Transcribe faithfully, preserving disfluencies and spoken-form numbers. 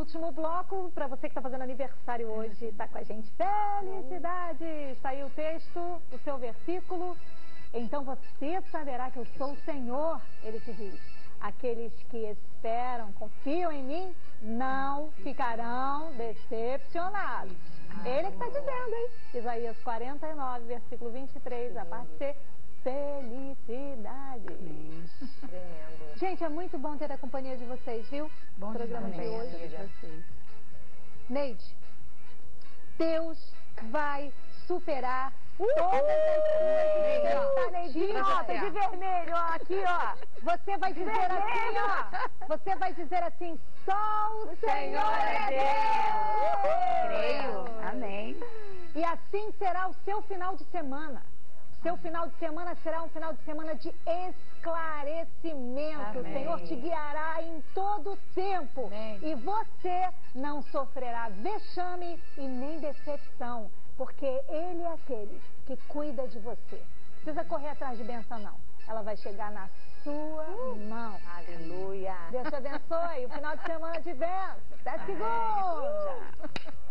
último bloco, para você que está fazendo aniversário hoje, está com a gente. Felicidades! Está aí o texto, o seu versículo. Então você saberá que eu sou o Senhor, ele te diz. Aqueles que esperam, confiam em mim, não ficarão decepcionados. Ele que está dizendo, hein? Isaías quarenta e nove, versículo vinte e três, a parte C. Felicidade. Tremendo. Gente, é muito bom ter a companhia de vocês, viu? Bom o programa de hoje. de vocês. Neide, Deus vai superar uh! todas as suas tá, Neidinho, ó, tá de vermelho, ó, aqui, ó. Você vai dizer assim, ó. Você vai dizer assim, só o Senhor é Deus. Creio. Amém. E assim será o seu final de semana. Seu final de semana será um final de semana de esclarecimento. Amém. O Senhor te guiará em todo o tempo. Amém. E você não sofrerá vexame e nem decepção, porque Ele é aquele que cuida de você. Não precisa correr atrás de bênção, não. Ela vai chegar na sua uh, mão. Aleluia. Deus te abençoe. O final de semana de bênção. Até segunda.